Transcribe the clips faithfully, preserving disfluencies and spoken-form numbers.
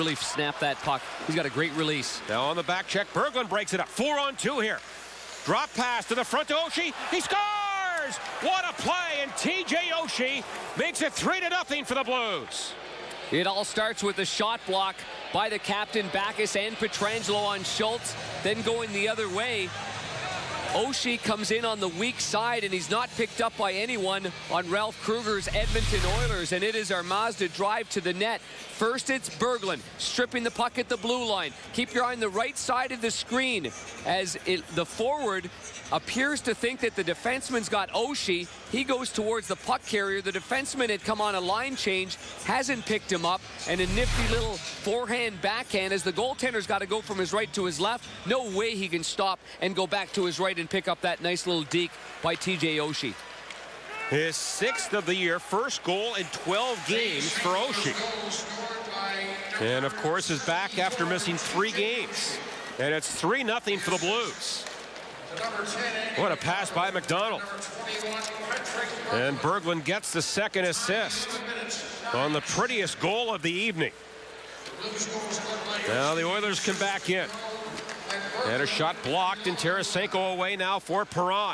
really snap that puck. He's got a great release. Now on the back check, Berglund breaks it up. Four on two here. Drop pass to the front to Oshie. He scores! What a play, and T J Oshie makes it three to nothing for the Blues. It all starts with a shot block by the captain, Backes and Pietrangelo on Schultz. Then going the other way, Oshie comes in on the weak side, and he's not picked up by anyone on Ralph Kruger's Edmonton Oilers, and it is our Mazda drive to the net. First, it's Berglund stripping the puck at the blue line. Keep your eye on the right side of the screen as it, the forward appears to think that the defenseman's got Oshie. He goes towards the puck carrier. The defenseman had come on a line change, hasn't picked him up, and a nifty little forehand backhand as the goaltender's got to go from his right to his left. No way he can stop and go back to his right and pick up that nice little deke by T J Oshie. His sixth of the year, first goal in twelve games for Oshie. And of course is back after missing three games. And it's three nothing for the Blues. What a pass by McDonald. And Berglund gets the second assist on the prettiest goal of the evening. Now the Oilers come back in. And a shot blocked, and Tarasenko away now for Perron.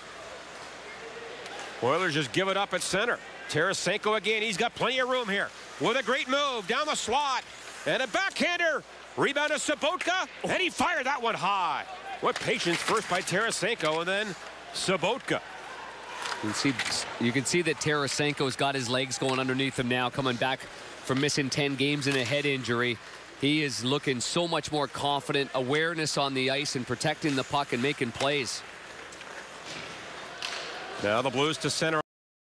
Oilers just give it up at center. Tarasenko again. He's got plenty of room here. With a great move down the slot. And a backhander. Rebound to Sobotka. And he fired that one high. What patience first by Tarasenko, and then Sobotka. You can see, you can see that Tarasenko's got his legs going underneath him now, coming back from missing ten games and a head injury. He is looking so much more confident, awareness on the ice and protecting the puck and making plays. Now the Blues to center.